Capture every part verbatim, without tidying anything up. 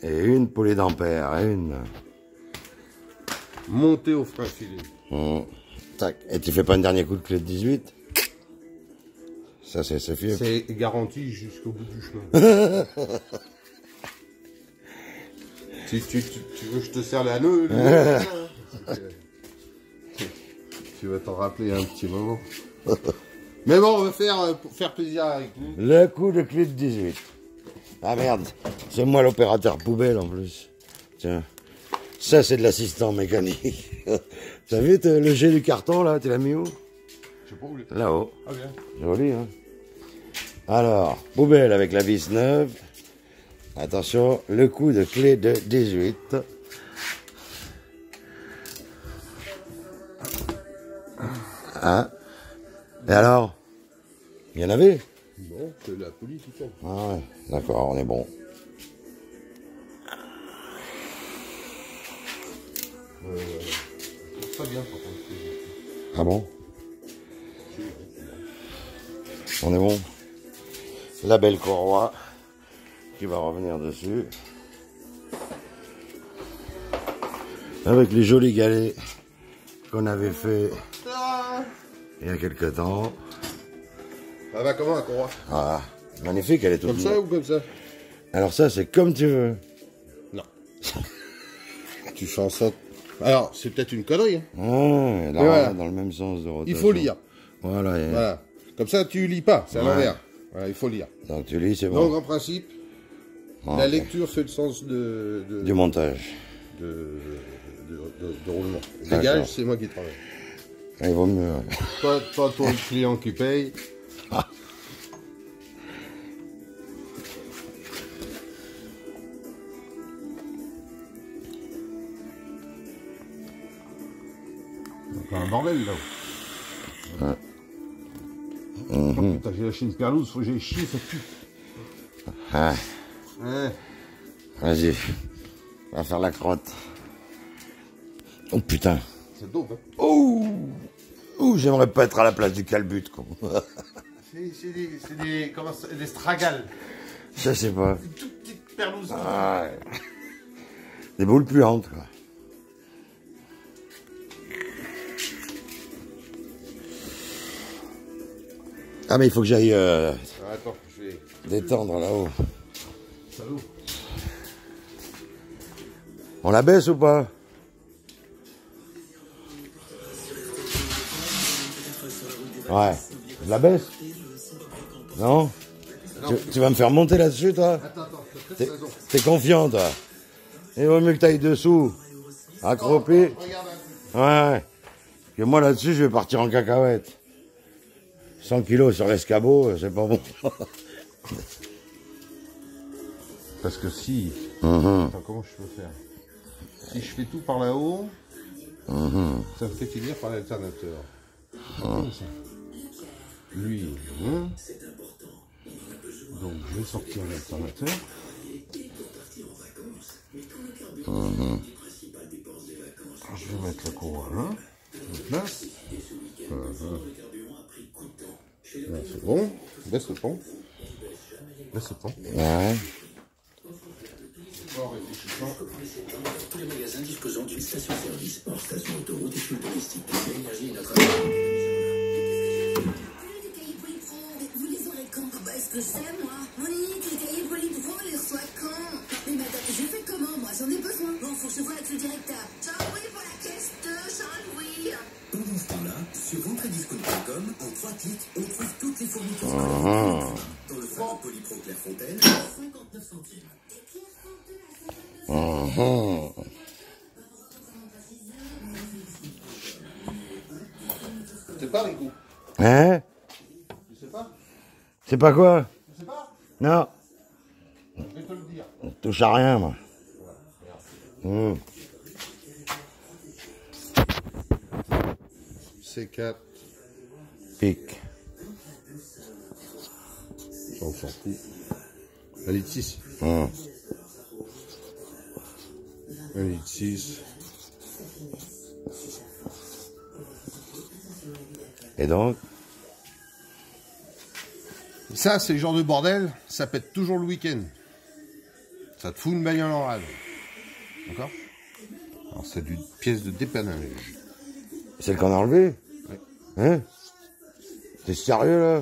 Et une poulie d'ampère, une. Montée au frein filé. Mmh. Tac. Et tu fais pas un dernier coup de clé de dix-huit? Ça, c'est fier. C'est garanti jusqu'au bout du chemin. tu, tu, tu, tu veux que je te serre la nœud? Tu vas t'en rappeler un petit moment. Mais bon, on va faire, pour faire plaisir avec nous. Le coup de clé de dix-huit. Ah merde, c'est moi l'opérateur poubelle en plus. Tiens, ça c'est de l'assistant mécanique. T'as vu le jet du carton là, tu l'as mis où? Je sais pas où. Là-haut. Ah bien. Joli, hein. Alors, poubelle avec la vis neuve. Attention, le coup de clé de dix-huit. Hein? Et alors? Il y en avait? Bon, c'est la poulie tout ça. Ah ouais, d'accord, on est bon. Euh, c'est pas bien par contre. Ah bon? On est bon. La belle courroie qui va revenir dessus. Avec les jolis galets qu'on avait fait il y a quelque temps. Ça va comment la courroie? Ah, magnifique, elle est toute Comme ça ou comme ça? Alors ça, c'est comme tu veux. Non. Tu changes ça. Alors, c'est peut-être une connerie. Hein. Ah, là, voilà. Dans le même sens de rotation. Il faut lire. Voilà. Et... voilà. Comme ça, tu lis pas, c'est à ouais. l'envers. Voilà, il faut lire. Donc tu lis, c'est bon. Donc en principe, ah, la okay. lecture fait le sens de... de du montage. De, de, de, de roulement. Dégage, c'est moi qui travaille. Il vaut mieux. Pas, pas ton client qui paye. Ah. C'est un bordel là. Ouais. Mmh. Putain, j'ai lâché une perlouse, faut que j'aille chier, ça pue. Ah. Ouais. Vas-y, on va faire la crotte. Oh putain. C'est dope, hein. Oh, oh, j'aimerais pas être à la place du calbut, quoi. C'est des, des, comment ça, des stragales. Je sais pas. Une toute petite perlouse. Ah, ouais. Des boules puantes, quoi. Ah mais il faut que j'aille euh, ah, attends, je vais détendre là-haut. Salut. On la baisse ou pas? Ouais. Je la baisse? Non, non. Tu, tu vas me faire monter là-dessus, toi? Attends, attends, t'es confiant, toi? Il vaut mieux que tu ailles dessous. Accroupi. Oh, ouais, ouais. Que moi là-dessus, je vais partir en cacahuète. cent kilos sur l'escabeau, c'est pas bon. Parce que si... Mm-hmm. Attends, comment je peux faire? Si je fais tout par là-haut, mm-hmm. ça me fait finir par l'alternateur. Mm. Lui, hein. Donc je vais sortir l'alternateur. Mm-hmm. Je vais mettre la courroie là. Je place. Mm-hmm. Là, c'est bon. Baisse le pont. Baisse le pont. Ouais. Tous les magasins disposant d'une station-service hors station autoroute et fuel domestique. L'énergie est notre... Vous les aurez quand? Bah, est-ce que je sais, moi? Monique, les cahiers Polydro, on les reçoit quand? Mais madame, je fais comment, moi? J'en ai besoin. Bon, faut que je vois avec le directeur. Jean-Louis pour la caisse de Jean-Louis. Pendant ce temps-là, sur ventrediscount point com, en trois clics, on trouve toutes les fournitures Mmh. dans le fameux Polypro Clairefontaine, cinquante-neuf centimes. Mmh. C'est pas Rico. Hein? Je sais pas. C'est pas quoi? Je sais pas. Non. Je vais te le dire. Je touche à rien, moi. Mmh. C quatre. Pique. On s'en fout. Un litre six. Mmh. Un litre six. Et donc? Ça, c'est le genre de bordel, ça pète toujours le week-end. Ça te fout une bagnole en rade. D'accord? Alors c'est une pièce de dépannage. Celle qu'on a enlevée? Oui. Hein? T'es sérieux là?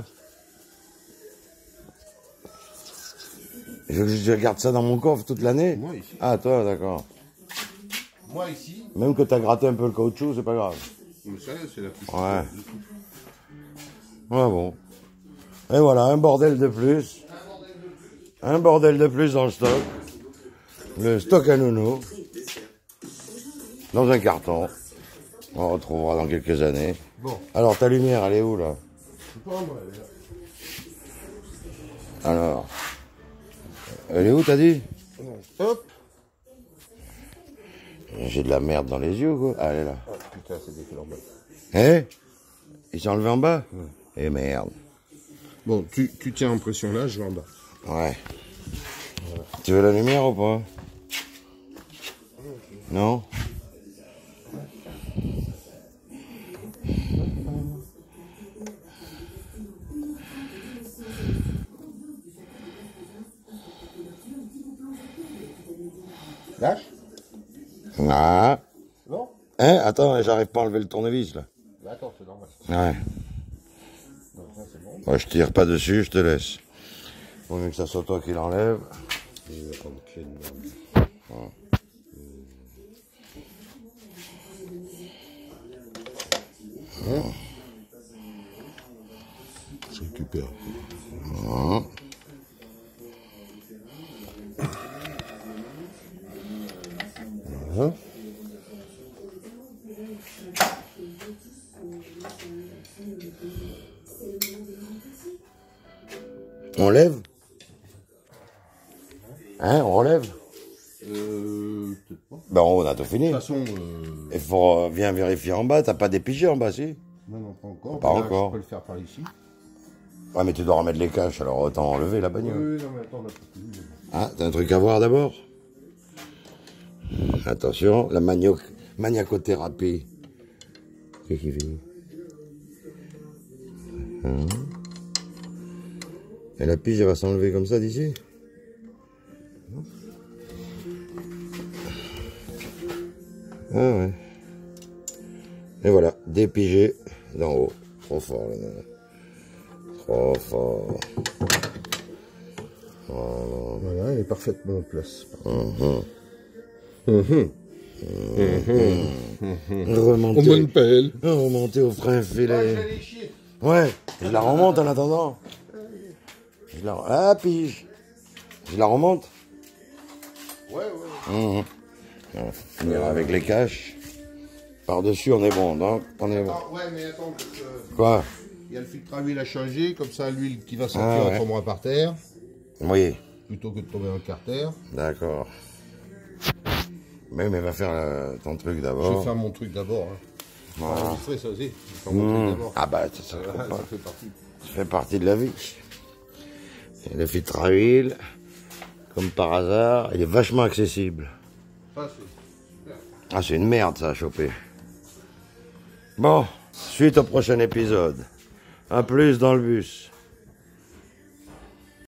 Je veux que je garde ça dans mon coffre toute l'année? Moi ici. Ah toi, d'accord. Moi ici. Même que t'as gratté un peu le caoutchouc, c'est pas grave. Mais ça, c'est la plus. Ouais. Ouais bon. Et voilà, un bordel de plus. Un bordel de plus dans le stock. Le stock à nounou. Dans un carton. On retrouvera dans quelques années. Bon. Alors ta lumière, elle est où là? Je sais pas, moi, elle est là. Alors. Elle est où t'as dit? Hop. J'ai de la merde dans les yeux quoi. Ah, elle est là. Oh putain, c'est décollé en bas. Hein? Il s'est enlevé en bas? Eh merde. Bon, tu, tu tiens en pression là, je vais en bas. Ouais. Voilà. Tu veux la lumière ou pas? Non? Lâche? Ah. Non? Hein? Attends, j'arrive pas à enlever le tournevis là. Attends, c'est normal. Ouais. Donc ça, c'est bon. Moi je tire pas dessus, je te laisse. Vaut mieux que ça soit toi qui l'enlève. Et il va prendre clé de merde. Ouais. Hein? Je récupère. Ouais. Voilà. On lève? Hein, on relève? Euh, peut-être pas. Ben on a tout fini. De toute façon, euh... Il faut euh, viens vérifier en bas, t'as pas dépigé en bas si? non, non, pas encore. Pas Là, encore. Je peux le faire par ici. Ouais mais tu dois remettre les caches, alors autant enlever la Oui, bagnole. oui, non, mais attends, on a pas fini. Ah, t'as un truc à voir d'abord? Attention, la manio... maniacothérapie. Qu'est-ce qu'il fait? Hein? Et la pige, elle va s'enlever comme ça d'ici? Ah ouais. Et voilà, dépigé d'en haut. Trop fort, là. Trop fort. Voilà. Voilà, elle est parfaitement en place. Mhm. Mhm. Remonter, Au bonne pelle. remonter au frein filet. j'allais chier. Ouais, je la remonte en attendant. Je la... Ah, pige. Je la remonte. Ouais, ouais. Mhm. On va finir avec les caches. Par-dessus, on est bon, donc on est bon. Ah, ouais, mais attends, parce que Quoi? il y a le filtre à huile à changer, comme ça l'huile qui va sortir Ah, ouais. tombera par terre, Oui, plutôt que de tomber dans le carter. d'accord. Mais, mais va faire euh, ton truc Je d'abord. vais faire mon truc d'abord. Hein. Voilà. Enregistrer ça aussi. Je vais faire mon Mmh. truc d'abord. Ah bah, ça, ça, Ouais, faut ça pas. fait partie. Ça fait partie de la vie. Et le filtre à huile, comme par hasard, il est vachement accessible. Ça, c'est super. Ah, c'est une merde ça à choper. Bon, suite au prochain épisode. À plus dans le bus.